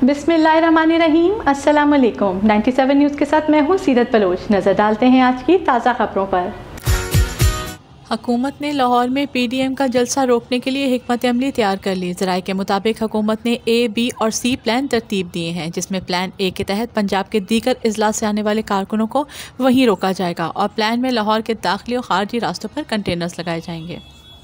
बिस्मिल्लाहिर्रहमानिर्रहीम, अस्सलाम वालेकुम। 97 न्यूज़ के साथ मैं हूँ सीरत बलोच। नज़र डालते हैं आज की ताज़ा खबरों पर। हुकूमत ने लाहौर में पीडीएम का जलसा रोकने के लिए हिकमत अमली तैयार कर ली। ज़राए के मुताबिक हुकूमत ने ए, बी और सी प्लान तरतीब दिए हैं, जिसमें प्लान ए के तहत पंजाब के दीगर अजला से आने वाले कारकुनों को वहीं रोका जाएगा और प्लान में लाहौर के दाखिली और खारजी रास्तों पर कंटेनर्स लगाए जाएंगे।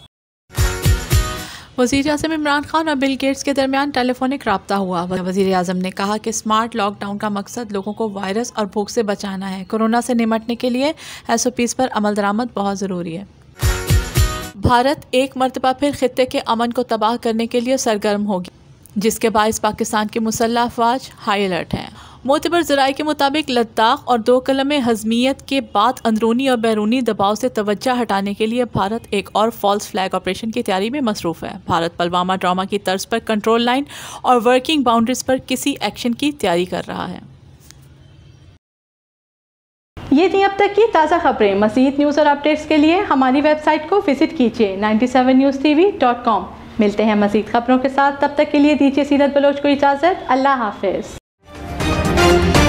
वज़ीर आज़म इमरान खान और बिल गेट्स के दरमियान टेलीफोनिक रब्ता हुआ। वज़ीर आज़म ने कहा कि स्मार्ट लॉकडाउन का मकसद लोगों को वायरस और भूख से बचाना है। कोरोना से निपटने के लिए SOPs पर अमल दरामद बहुत ज़रूरी है। भारत एक मरतबा फिर खित्ते के अमन को तबाह करने के लिए सरगर्म होगी, जिसके बायस पाकिस्तान की मुसल्लह अफवाज हाई अलर्ट हैं। मोतबर ज़राए के मुताबिक लद्दाख और दोकलम हज़मियत के बाद अंदरूनी और बैरूनी दबाव से तवज्जो हटाने के लिए भारत एक और फॉल्स फ्लैग ऑपरेशन की तैयारी में मसरूफ़ है। भारत पुलवामा ड्रामा की तर्ज पर कंट्रोल लाइन और वर्किंग बाउंड्रीज पर किसी एक्शन की तैयारी कर रहा है। ये थी अब तक की ताज़ा खबरें। मज़ीद न्यूज़ और अपडेट्स के लिए हमारी वेबसाइट को विजिट कीजिए 97newstv.com। मिलते हैं मज़ीद खबरों के साथ, तब तक के लिए दीजिए सीरत बलोच को इजाज़त। अल्लाह हाफ़िज़।